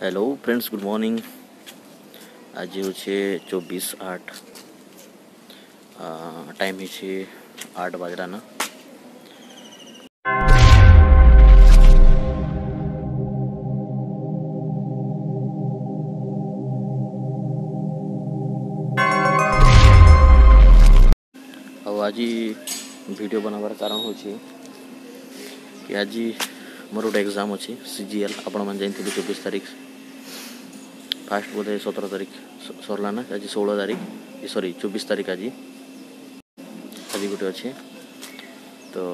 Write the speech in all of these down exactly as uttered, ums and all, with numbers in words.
Hello friends, good morning. आज हूँ चौबीस आठ, टाइम है आठ बजरा ना। आज वीडियो बनाबार कारण हो कि आज मोर गोटे एग्जाम अच्छी सीजीएल। आपण मैंने जानते चौबीस तारीख फास्ट बोधे सतर तारीख सरला ना। आज षोलह तारीख सॉरी चौबीस तारीख आज आज गोटे अच्छे तो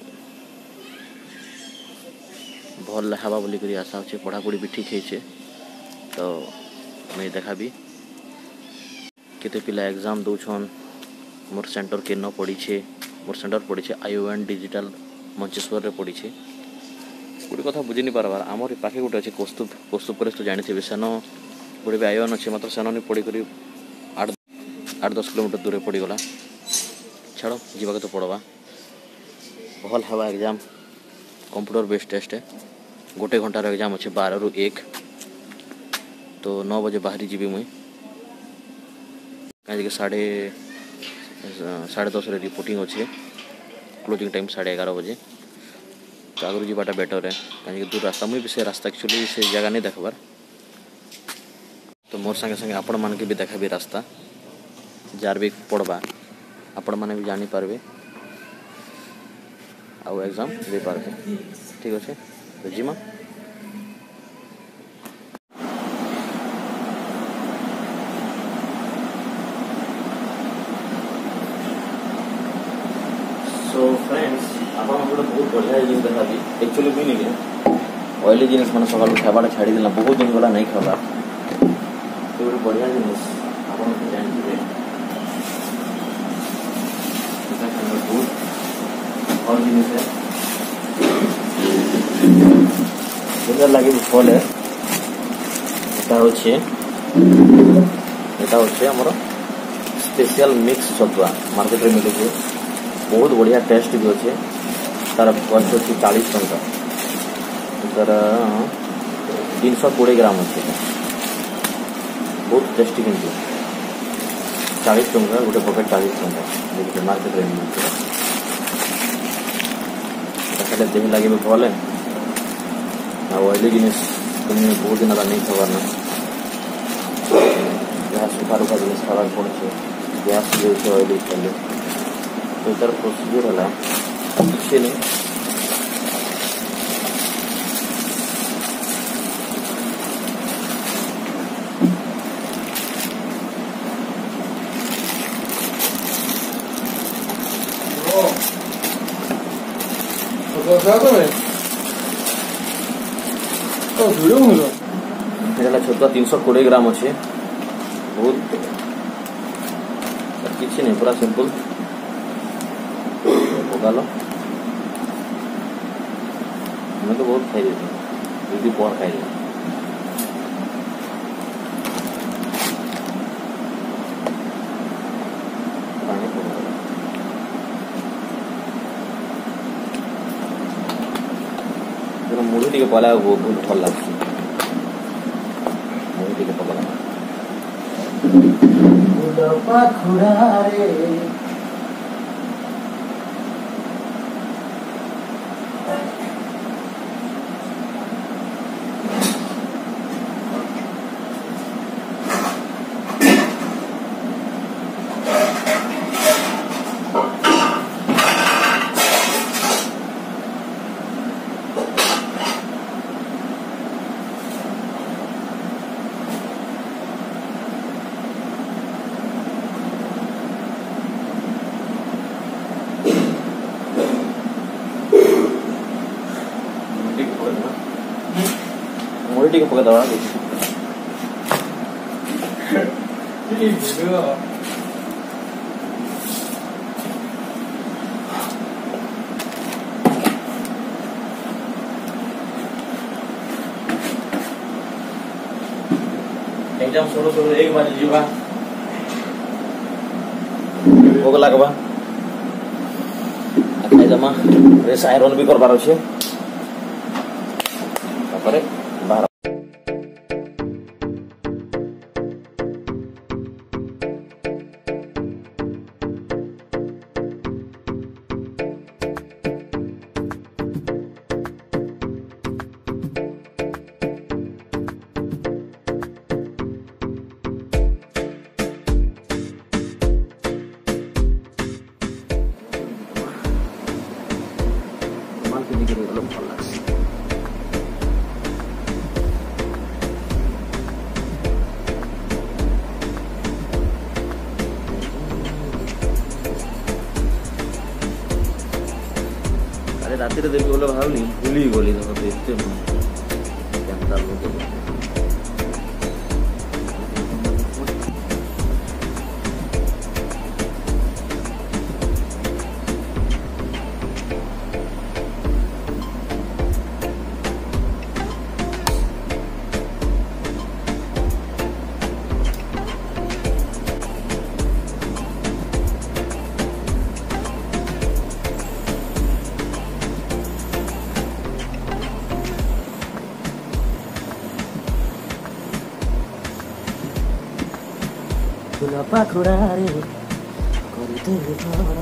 भल हवा बोलिक आशा अच्छे। पढ़ापढ़ी भी ठीक है तो मैं देखा भी केते पिला एग्जाम दौन। मोर सेंटर के न पड़ी छे मोर सेंटर पड़ी छे आईओ एंड डिजिटल मंचेश्वर रे पड़ी छे। गोटे कथा बुझी नहीं पारबार आमर पाखे गोटे अच्छे कौस्तुभ कौस्तुभ कॉलेज तो जानते सेन गोटे भी आईओ एन अच्छे मात्र सेन पढ़ी कर आठ आठ दस किलोमीटर दूर पड़गला। छाड़ जीवा तो पड़वा भल हवा एग्जाम कंप्यूटर बेस्ड टेस्ट है। गोटे घंटार एग्जाम अच्छे बारह रु एक तो नौ बजे बाहरी जी मुई कहीं साढ़े साढ़े दस रिपोर्टिंग अच्छे। क्लोजिंग टाइम साढ़े एगार बजे तो आगुरी जावाटा बेटर है कहीं दूर रास्ता मुझे भी से रास्ता एक्चुअली से जगह नहीं देखबार तो मोर संगे संगे आपण मान के भी देखा भी रास्ता जार भी पढ़वा आपण मैंने भी जानी पारबे आउ एग्जाम दे पारबे। ठीक अच्छे तो जीमा सो फ्रेंड्स आप बहुत बढ़िया जिन देखा भी एक्चुअली भी नहीं ऑयली जिनिस मैंने सकाल खाबाटा छाड़ी देला बहुत दिन गला नहीं खावा तो गोटे बढ़िया जिनिस आप जानते बहुत भल जिनिस है सुंदर लगे फल है। यहाँ हूँ आमर स्पेशल मिक्स छतुआ मार्केट में मिले बहुत बढ़िया टेस्ट भी अच्छे। तार कस्ट अच्छे चालीस टंका तार तीन सौ कोड़े ग्राम अच्छे बहुत टेस्टी किंतु चालीस टंका गोटे पकेट चालीस टंका देखिए मार्केट में मिलते देह लगे भी भल है। ऑयली जिनिस तुम्हें बहुत दिन नहीं खाबार ना जहाँ सुखा रुखा जिनिस खाबार पड़े गैस जो ऑयली चले तो तार प्रोसीजर है किसी नहीं छतुआ तीन सौ कोड़े ग्राम अच्छे बहुत किसी नहीं पूरा सिंपल पकाल मैं तो बहुत खाई दीदी पहर खाई मुढ़ी टे पला बहुत भल लगे मुढ़ी टे पकड़ा मुड़ी टी पका दवा एग्जाम सोलो सोलो एक बजे जीवा भोग लगवा खाई जमा ड्रेस आयरन भी करबार अच्छे बाहर रे देवी बोले भावली भूली गली तो एते केनता लोग Gula pakurare korite vitara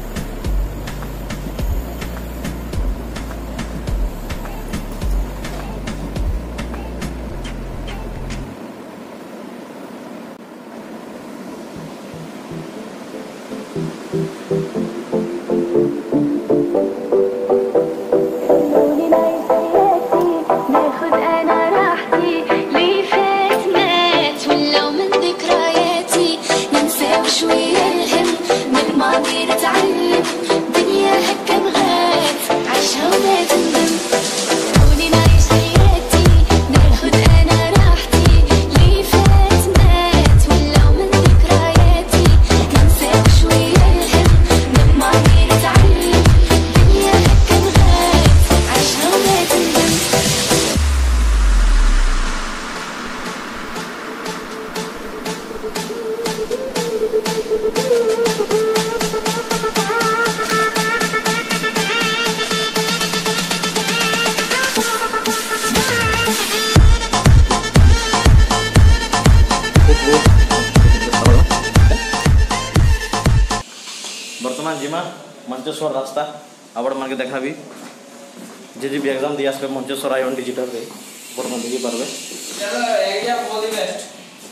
बर्तमान जिमा मंचेश्वर रास्ता आपण मान के देखा भी जे जी एग्जाम दिया से मंचेश्वर आयोन डिजिटल रे बर्तमान देखि पारबे चलो एरिया ऑल द बेस्ट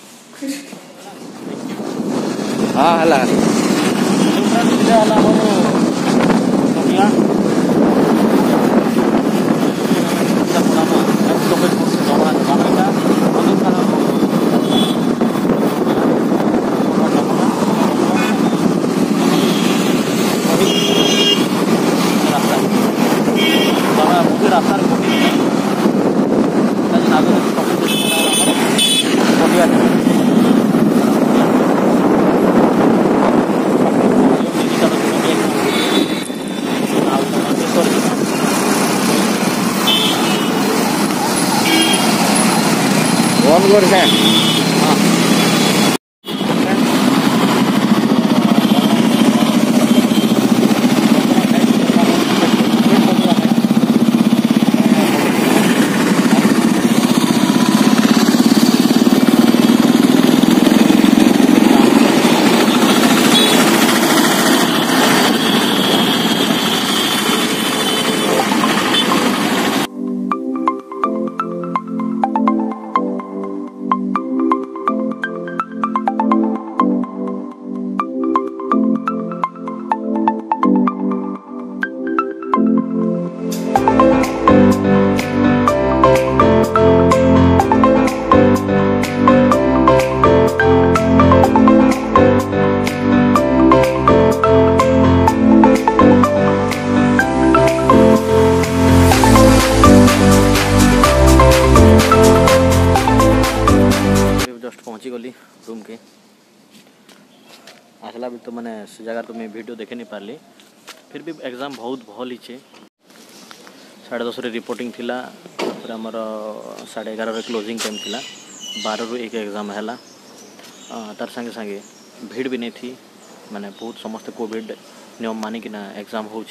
हां हला दूसरा दिले हला हमरो दुनिया सपना मा तो कुछ कुछ जमा जमा का अनु रास्ता वन गुड है पहुँची गली रूम के आसला भी तो मैंने से जगह तो मैं वीडियो देखे नहीं पारली फिर भी एग्जाम बहुत भल ही साढ़े दस रिपोर्टिंग थिला फिर आमर साढ़े एगार क्लोजिंग टाइम थिला बारह रु एक एग्जाम है तार संगे संगे भीड़ भी नहीं थी माने बहुत समस्त कोविड नियम मानिकिना एग्जाम हो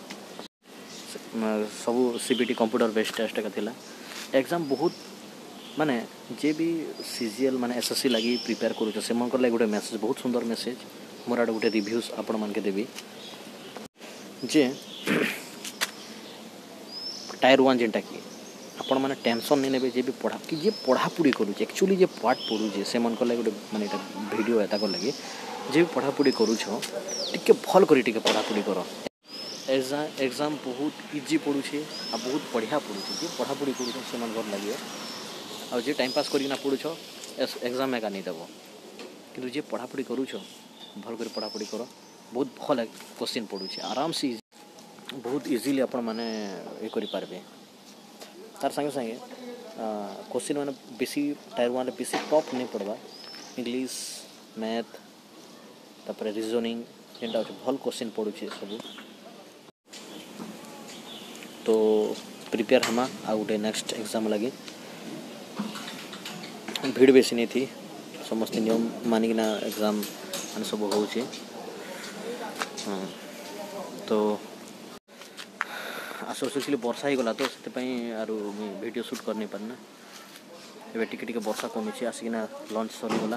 सब सीबीटी कंप्यूटर बेस्ड टेस्ट का थिला एग्जाम बहुत माने जे भी सीजीएल माने एसएससी लगी प्रिपेयर करूछ से मन कर गोटे मेसेज बहुत सुंदर मेसेज मोर आड़ गोटे रिव्यूज आपण मान के देबी जे टायर वन जेनटा कि आपण माने टेंशन नहीं नेबे जे भी पढ़ा कि जे पढ़ापढ़ी करूछ एक्चुअली जे पाठ पढ़ुछे से मन कर गोटे माने एटा वीडियो एता कर लगे जे भी पढ़ापढ़ी करूछ टिके भल करी टिके पढ़ापढ़ी करो एग्जाम एग्जाम बहुत इजी पड़ुछे आ बहुत बढ़िया पड़ुछे जे पढ़ापढ़ी करूछ से मन घर लगे आ जे टाइम पास करिना पड़ुछ एग्जाम एका नहीं देव कि जे पढ़ापढ़ी करूछ भल कर पढ़ापढ़ी कर बहुत भल क्वेश्चन पड़ुछे आराम से बहुत इजीली आपण माने ये करि पारबे तार संगे संगे क्वेश्चन माने बेसी टायर वन बेसी टॉप नहीं पड़वा इंग्लिश मैथ तापर रीजनिंग जेंटा भल क्वेश्चन पड़ुछे सब तो प्रिपेयर हमा आ गोटे नेक्स्ट एग्जाम लगे भीड़ बेसी नहीं थी समस्त नियम मानिकिना एग्जाम मान सब हो हाँ तो आसो आसो वर्षा ही गला तो से आरु वीडियो शूट कर नहीं पारना एबे टिके टिके वर्षा कमी आसिकिना लंच सरीगला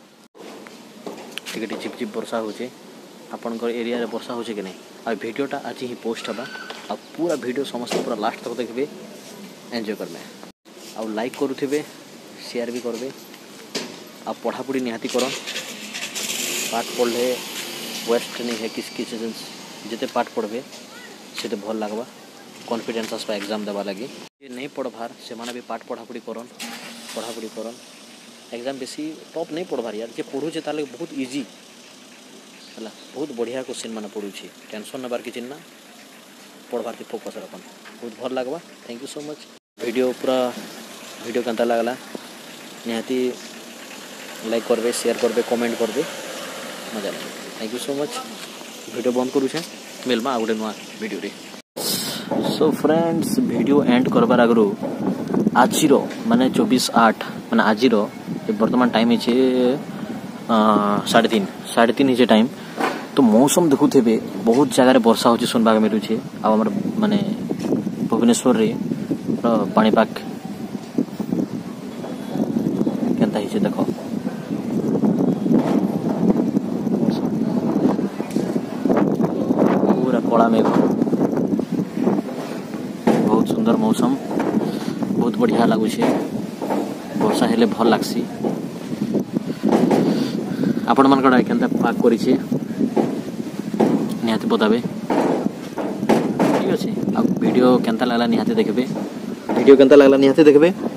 टिके झिप झिप वर्षा होचे आपनकर एरिया रे वर्षा होचे कि नहीं आ वीडियोटा आज ही पोस्ट हबा आ पूरा वीडियो समस्त पूरा लास्ट तक देखबे एंजॉय करबे आ लाइक करूथिबे शेयर भी करबे आ पढ़ा पढ़ी निहाती करन पाठ पढ़ले वेस्ट नहीं है किस किस जिते पाठ पढ़बे से भल लगवा कॉन्फिडेंस आसपा एग्जाम देवा लगे ये नहीं पढ़वार से माने भी पाठ पढ़ापढ़ी करन पढ़ापढ़ी करन एग्जाम बेसी टॉप नहीं पढ़वार यार जे पढ़ुचे ताले बहुत इजी हला बहुत बढ़िया क्वेश्चन माने पढ़ुची टेंशन नबार कि चिन्ना पढ़वार के फोकस रखन बहुत भल लगवा thank you so much video पूरा वीडियो केनता लागला निहाती लाइक करबे शेयर करबे कमेंट करबे मजा लगे thank you so much video बंद करू छे मिलमा आ गोटे नुआ वीडियो रे सो फ्रेंड्स वीडियो एंड करबार आगरो आजिरो माने चौबीस आठ माने आजिरो वर्तमान टाइम है साढ़े तीन साढ़े तीन है टाइम तो मौसम देखुथे बहुत जगह वर्षा होची सुनबाक मिलुछे आ हमर माने भुवनेश्वर रे पानीपाग केनता हिचे देखो पूरा कला मेघ बहुत सुंदर मौसम बहुत बढ़िया लगुचे वर्षा हेले भल लागसी आपण मन कड़ा केनता पाक करिछे निहाती बताबे ठीक अछि आ वीडियो केनता लागला निहाती देखबे वीडियो केनता लागला निहाती देखबे।